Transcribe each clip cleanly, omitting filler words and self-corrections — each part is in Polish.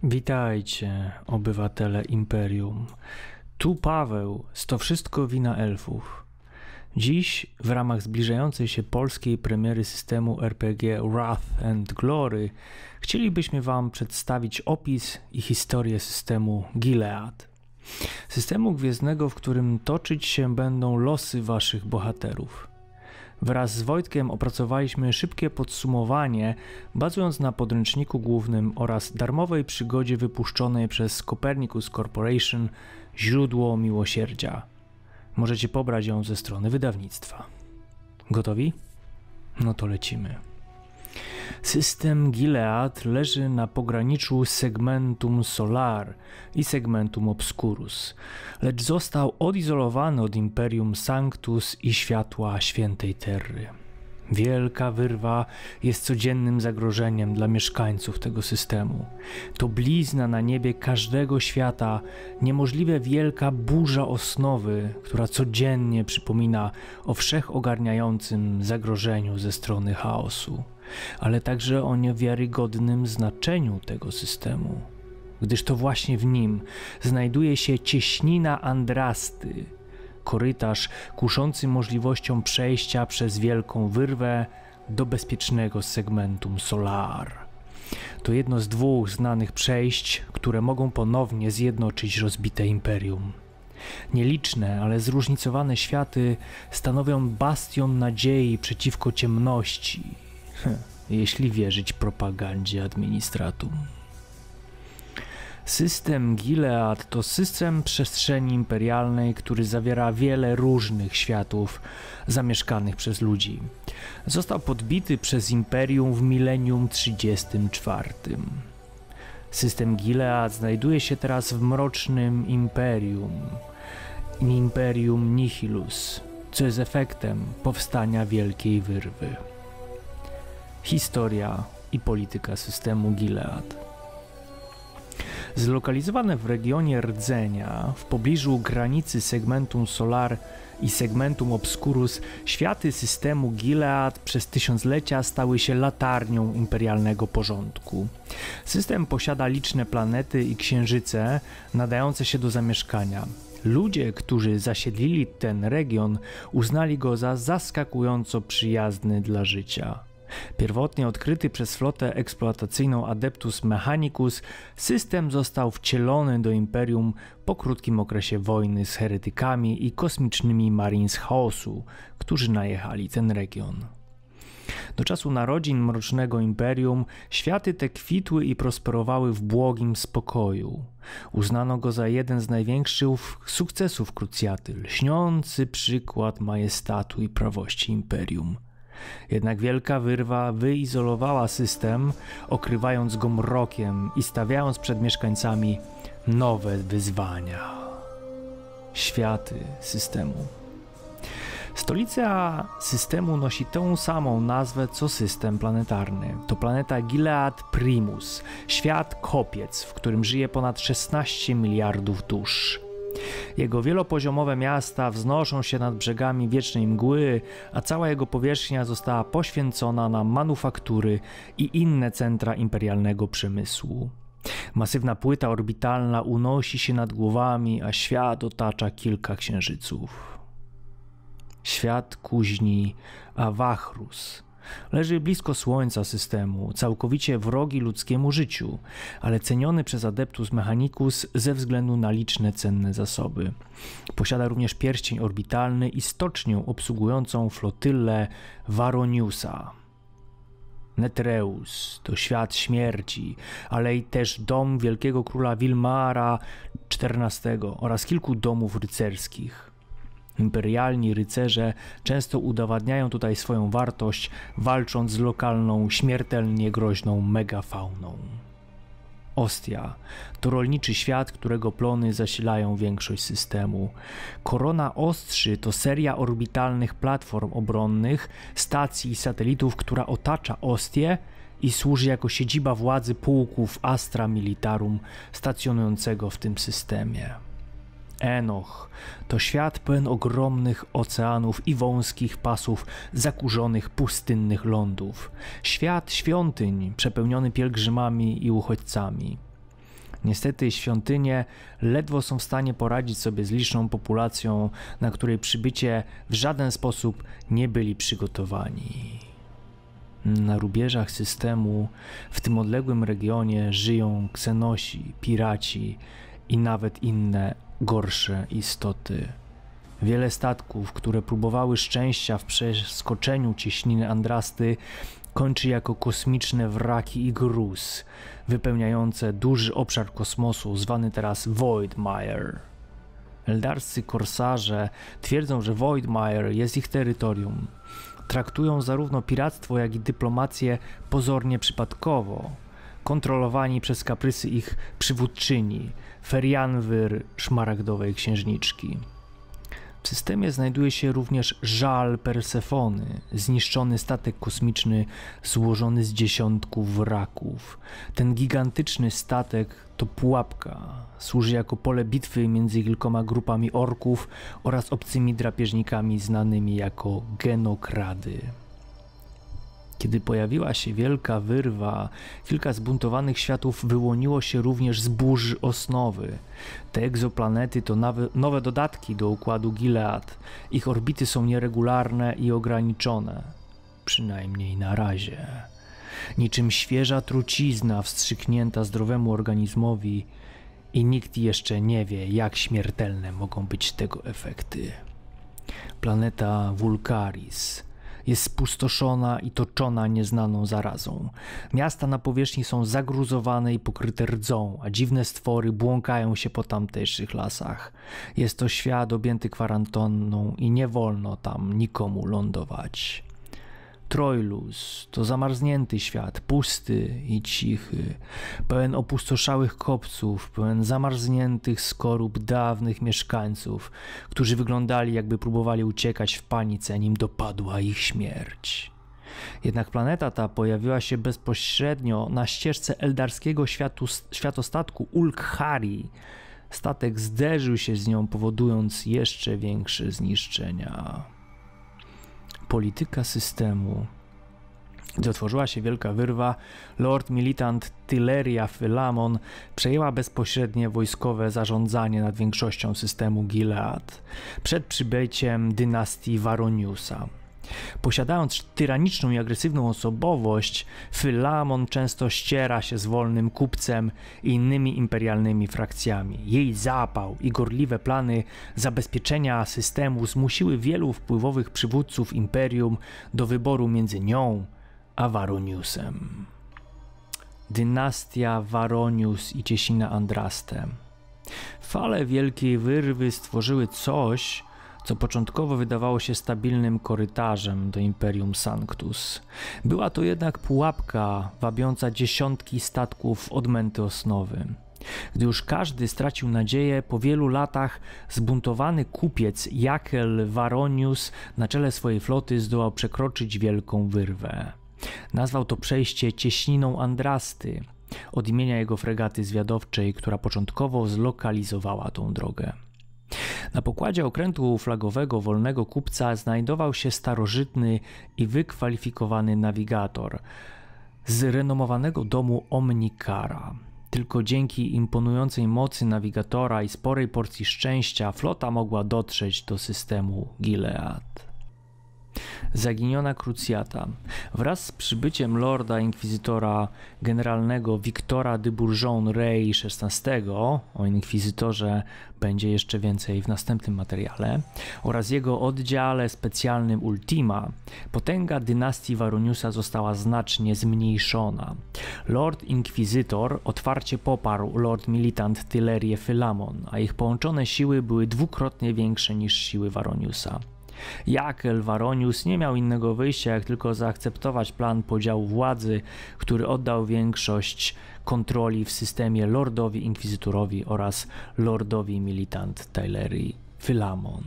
Witajcie, obywatele Imperium. Tu Paweł, to wszystko wina elfów. Dziś, w ramach zbliżającej się polskiej premiery systemu RPG Wrath and Glory, chcielibyśmy Wam przedstawić opis i historię systemu Gilead. Systemu gwiezdnego, w którym toczyć się będą losy Waszych bohaterów. Wraz z Wojtkiem opracowaliśmy szybkie podsumowanie, bazując na podręczniku głównym oraz darmowej przygodzie wypuszczonej przez Copernicus Corporation Źródło Miłosierdzia. Możecie pobrać ją ze strony wydawnictwa. Gotowi? No to lecimy. System Gilead leży na pograniczu Segmentum Solar i Segmentum Obscurus, lecz został odizolowany od Imperium Sanctus i światła Świętej Terry. Wielka wyrwa jest codziennym zagrożeniem dla mieszkańców tego systemu. To blizna na niebie każdego świata, niemożliwie wielka burza osnowy, która codziennie przypomina o wszechogarniającym zagrożeniu ze strony chaosu, ale także o niewiarygodnym znaczeniu tego systemu, gdyż to właśnie w nim znajduje się cieśnina Andrasty, korytarz kuszący możliwością przejścia przez wielką wyrwę do bezpiecznego Segmentum Solar. To jedno z dwóch znanych przejść, które mogą ponownie zjednoczyć rozbite imperium. Nieliczne, ale zróżnicowane światy stanowią bastion nadziei przeciwko ciemności, jeśli wierzyć propagandzie administratum. System Gilead to system przestrzeni imperialnej, który zawiera wiele różnych światów zamieszkanych przez ludzi. Został podbity przez Imperium w milenium 34. System Gilead znajduje się teraz w mrocznym Imperium Nihilus, co jest efektem powstania Wielkiej Wyrwy. Historia i polityka systemu Gilead. Zlokalizowane w regionie Rdzenia, w pobliżu granicy Segmentum Solar i Segmentum Obscurus, światy systemu Gilead przez tysiąclecia stały się latarnią imperialnego porządku. System posiada liczne planety i księżyce nadające się do zamieszkania. Ludzie, którzy zasiedlili ten region, uznali go za zaskakująco przyjazny dla życia. Pierwotnie odkryty przez flotę eksploatacyjną Adeptus Mechanicus, system został wcielony do Imperium po krótkim okresie wojny z heretykami i kosmicznymi Marines Chaosu, którzy najechali ten region. Do czasu narodzin Mrocznego Imperium światy te kwitły i prosperowały w błogim spokoju. Uznano go za jeden z największych sukcesów Krucjaty, lśniący przykład majestatu i prawości Imperium. Jednak Wielka Wyrwa wyizolowała system, okrywając go mrokiem i stawiając przed mieszkańcami nowe wyzwania. Światy systemu. Stolica systemu nosi tę samą nazwę co system planetarny. To planeta Gilead Primus, świat kopiec, w którym żyje ponad 16 miliardów dusz. Jego wielopoziomowe miasta wznoszą się nad brzegami wiecznej mgły, a cała jego powierzchnia została poświęcona na manufaktury i inne centra imperialnego przemysłu. Masywna płyta orbitalna unosi się nad głowami, a świat otacza kilka księżyców. Świat kuźni Awachrus leży blisko Słońca systemu, całkowicie wrogi ludzkiemu życiu, ale ceniony przez Adeptus Mechanicus ze względu na liczne cenne zasoby. Posiada również pierścień orbitalny i stocznię obsługującą flotylę Varoniusa. Netreus to świat śmierci, ale i też dom wielkiego króla Wilmara XIV oraz kilku domów rycerskich. Imperialni rycerze często udowadniają tutaj swoją wartość, walcząc z lokalną, śmiertelnie groźną megafauną. Ostia to rolniczy świat, którego plony zasilają większość systemu. Korona Ostrzy to seria orbitalnych platform obronnych, stacji i satelitów, która otacza Ostię i służy jako siedziba władzy pułków Astra Militarum stacjonującego w tym systemie. Enoch to świat pełen ogromnych oceanów i wąskich pasów zakurzonych pustynnych lądów. Świat świątyń przepełniony pielgrzymami i uchodźcami. Niestety świątynie ledwo są w stanie poradzić sobie z liczną populacją, na której przybycie w żaden sposób nie byli przygotowani. Na rubieżach systemu, w tym odległym regionie, żyją ksenosi, piraci i nawet inne, gorsze istoty. Wiele statków, które próbowały szczęścia w przeskoczeniu cieśniny Andrasty, kończy jako kosmiczne wraki i gruz, wypełniające duży obszar kosmosu, zwany teraz Voidmire. Eldarscy korsarze twierdzą, że Voidmire jest ich terytorium. Traktują zarówno piractwo, jak i dyplomację pozornie przypadkowo, kontrolowani przez kaprysy ich przywódczyni, Ferianwyr Szmaragdowej Księżniczki. W systemie znajduje się również żal Persefony, zniszczony statek kosmiczny złożony z dziesiątków wraków. Ten gigantyczny statek to pułapka, służy jako pole bitwy między kilkoma grupami orków oraz obcymi drapieżnikami znanymi jako genokrady. Kiedy pojawiła się wielka wyrwa, kilka zbuntowanych światów wyłoniło się również z burzy osnowy. Te egzoplanety to nowe dodatki do układu Gilead. Ich orbity są nieregularne i ograniczone. Przynajmniej na razie. Niczym świeża trucizna wstrzyknięta zdrowemu organizmowi i nikt jeszcze nie wie, jak śmiertelne mogą być tego efekty. Planeta Vulcaris jest spustoszona i toczona nieznaną zarazą. Miasta na powierzchni są zagruzowane i pokryte rdzą, a dziwne stwory błąkają się po tamtejszych lasach. Jest to świat objęty kwarantanną i nie wolno tam nikomu lądować. Troilus to zamarznięty świat, pusty i cichy, pełen opustoszałych kopców, pełen zamarzniętych skorup dawnych mieszkańców, którzy wyglądali, jakby próbowali uciekać w panice, nim dopadła ich śmierć. Jednak planeta ta pojawiła się bezpośrednio na ścieżce eldarskiego światostatku Ulkhari. Statek zderzył się z nią, powodując jeszcze większe zniszczenia. Polityka systemu. Gdy otworzyła się wielka wyrwa, Lord Militant Tyleria Philamon przejęła bezpośrednie wojskowe zarządzanie nad większością systemu Gilead przed przybyciem dynastii Varoniusa. Posiadając tyraniczną i agresywną osobowość, Philamon często ściera się z wolnym kupcem i innymi imperialnymi frakcjami. Jej zapał i gorliwe plany zabezpieczenia systemu zmusiły wielu wpływowych przywódców imperium do wyboru między nią a Varoniusem. Dynastia Varonius i cieśnina Andraste. Fale wielkiej wyrwy stworzyły coś, co początkowo wydawało się stabilnym korytarzem do Imperium Sanctus. Była to jednak pułapka wabiąca dziesiątki statków od męty osnowy. Gdy już każdy stracił nadzieję, po wielu latach zbuntowany kupiec Jakel Varonius na czele swojej floty zdołał przekroczyć wielką wyrwę. Nazwał to przejście cieśniną Andrasty, od imienia jego fregaty zwiadowczej, która początkowo zlokalizowała tą drogę. Na pokładzie okrętu flagowego wolnego kupca znajdował się starożytny i wykwalifikowany nawigator z renomowanego domu Omnikara. Tylko dzięki imponującej mocy nawigatora i sporej porcji szczęścia flota mogła dotrzeć do systemu Gilead. Zaginiona krucjata. Wraz z przybyciem lorda inkwizytora generalnego Wiktora de Bourgogne-Rey XVI, o inkwizytorze będzie jeszcze więcej w następnym materiale, oraz jego oddziale specjalnym Ultima, potęga dynastii Varoniusa została znacznie zmniejszona. Lord inkwizytor otwarcie poparł Lord Militant Tylerię Philamon, a ich połączone siły były dwukrotnie większe niż siły Varoniusa. Jakel Varonius nie miał innego wyjścia, jak tylko zaakceptować plan podziału władzy, który oddał większość kontroli w systemie Lordowi Inkwizytorowi oraz Lordowi Militant Tylerii Philamon.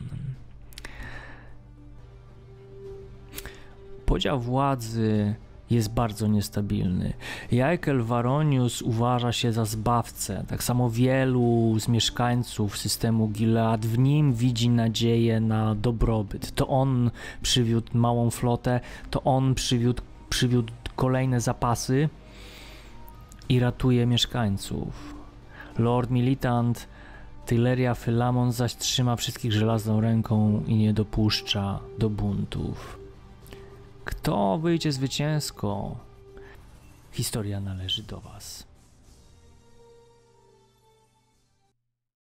Podział władzy jest bardzo niestabilny. Jakel Varonius uważa się za zbawcę. Tak samo wielu z mieszkańców systemu Gilead w nim widzi nadzieję na dobrobyt. To on przywiódł małą flotę, to on przywiódł kolejne zapasy i ratuje mieszkańców. Lord Militant, Tyleria Philamon zaś trzyma wszystkich żelazną ręką i nie dopuszcza do buntów. Kto wyjdzie zwycięsko? Historia należy do was.